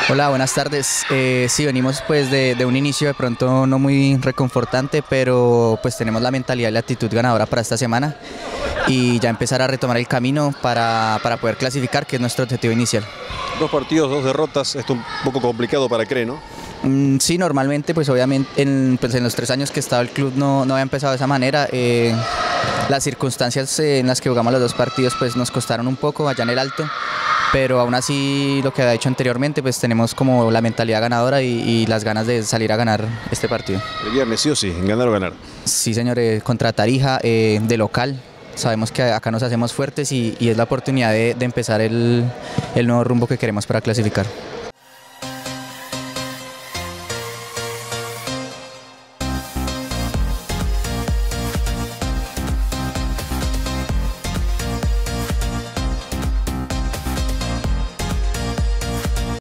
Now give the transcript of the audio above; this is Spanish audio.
Hola, buenas tardes. Sí, venimos pues de un inicio de pronto no muy reconfortante, pero pues tenemos la mentalidad y la actitud ganadora para esta semana y ya empezar a retomar el camino para poder clasificar, que es nuestro objetivo inicial. Dos partidos, dos derrotas, esto un poco complicado para Cree, ¿no? Sí, normalmente pues obviamente en los 3 años que estaba el club no había empezado de esa manera. Las circunstancias en las que jugamos los dos partidos pues nos costaron un poco allá en el Alto, pero aún así lo que había dicho anteriormente pues tenemos como la mentalidad ganadora y las ganas de salir a ganar este partido. El viernes sí o sí, ganar o ganar. Sí, señor, contra Tarija, de local. Sabemos que acá nos hacemos fuertes y es la oportunidad de empezar el nuevo rumbo que queremos para clasificar.